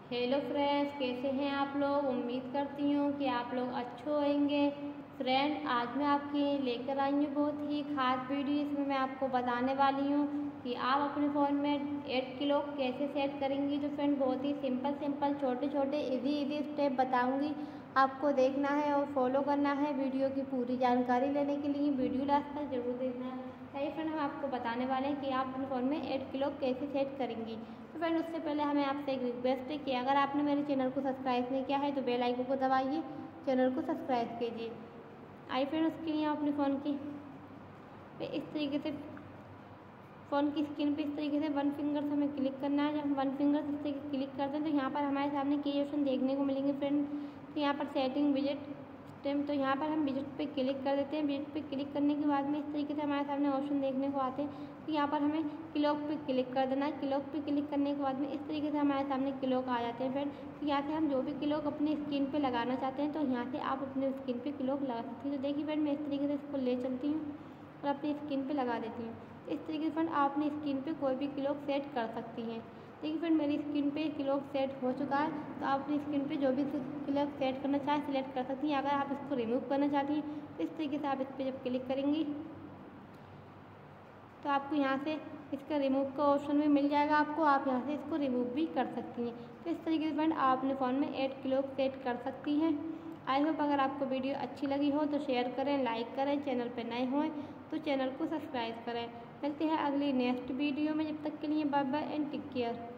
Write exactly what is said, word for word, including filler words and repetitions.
Hello friends, कैसे हैं आप लोग। उम्मीद करती हूँ कि आप लोग अच्छे होंगे। फ्रेंड, आज मैं आपके लेकर आई हूँ बहुत ही खास वीडियो। इसमें मैं आपको बताने वाली हूँ कि आप अपने फ़ोन में एट किलो कैसे सेट करेंगी। जो फ्रेंड बहुत ही सिंपल सिंपल छोटे छोटे इजी इजी स्टेप बताऊँगी। आपको देखना है और फॉलो करना है। वीडियो की पूरी जानकारी लेने के लिए वीडियो लास्ट तक जरूर देखना है। सही फ्रेंड, हम आपको बताने वाले हैं कि आप अपने फ़ोन में एट किलो कैसे सेट करेंगी। तो फ्रेंड, उससे पहले हमें आपसे एक रिक्वेस्ट है कि अगर आपने मेरे चैनल को सब्सक्राइब नहीं किया है तो बेल आइकन को दबाइए, चैनल को सब्सक्राइब कीजिए। आई फ्रेंड, उसके लिए अपने फ़ोन की पे इस तरीके से फ़ोन की स्क्रीन पे इस तरीके से वन फिंगर से हमें क्लिक करना है। जब हम वन फिंगर से इस तरीके क्लिक करते हैं तो यहाँ पर हमारे सामने कई ऑप्शन देखने को मिलेंगे फ्रेंड। तो यहाँ पर सेटिंग, विजिट, स्टेम, तो यहाँ पर हम विजिट पे क्लिक कर देते हैं। विजिट पे क्लिक करने के बाद में इस तरीके से हमारे सामने ऑप्शन देखने को आते हैं। तो यहाँ पर हमें क्लॉक पे क्लिक कर देना है। क्लॉक पे क्लिक करने के बाद में इस तरीके से हमारे सामने क्लॉक आ जाते हैं फ्रेंड। तो यहाँ से हम जो भी क्लॉक अपनी स्क्रीन पे लगाना चाहते हैं तो यहाँ से आप अपने स्क्रीन पे क्लॉक लगा सकती हैं। तो देखिए फ्रेंड, मैं इस तरीके से इसको ले चलती हूँ और अपनी स्क्रीन पे लगा देती हूँ। इस तरीके से फ्रेंड आप अपनी स्क्रीन पे कोई भी क्लॉक सेट कर सकती हैं। देखिए फ्रेंड, मेरी स्क्रीन पे क्लॉक सेट हो चुका है। तो आप अपनी स्क्रीन पे जो भी क्लॉक सेट करना चाहें सिलेक्ट कर सकती हैं। अगर आप इसको रिमूव करना चाहती हैं तो इस तरीके से आप इस पर जब क्लिक करेंगी तो आपको यहाँ से इसका रिमूव का ऑप्शन भी मिल जाएगा। आपको आप यहाँ से इसको रिमूव भी कर सकती हैं। तो इस तरीके से फ्रेंड आप अपने फ़ोन में एट क्लॉक सेट कर सकती हैं। आई होप अगर आपको वीडियो अच्छी लगी हो तो शेयर करें, लाइक करें, चैनल पर नए हों तो चैनल को सब्सक्राइब करें। मिलते हैं अगली नेक्स्ट वीडियो में। जब तक के लिए bye bye and take care.